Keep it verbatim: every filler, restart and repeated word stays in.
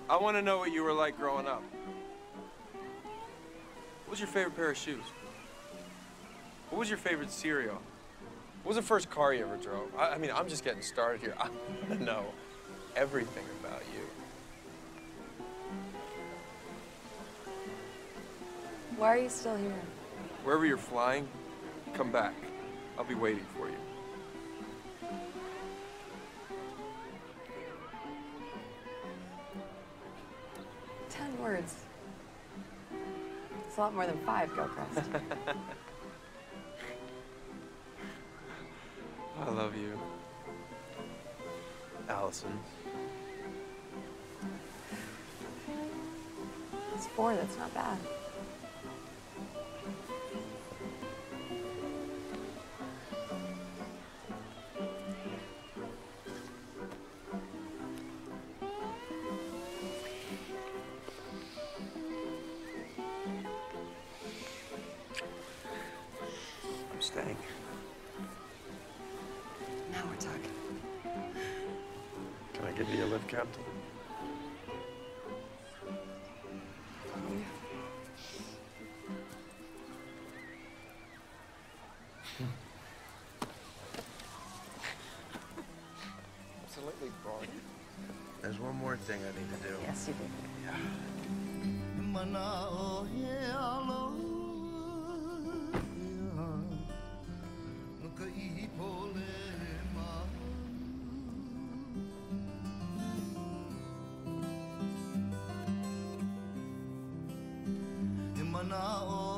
I want to know what you were like growing up. What was your favorite pair of shoes? What was your favorite cereal? What was the first car you ever drove? I, I mean, I'm just getting started here. I want to know everything about you. Why are you still here? Wherever you're flying, come back. I'll be waiting for you. Ten words. It's a lot more than five, Gilcrest. I love you, Allison. It's four, that's not bad. I'm staying. Now we're talking. Can I give you a lift, Captain? Absolutely brilliant. There's one more thing I need to do. Yes, you do. Yeah. Mana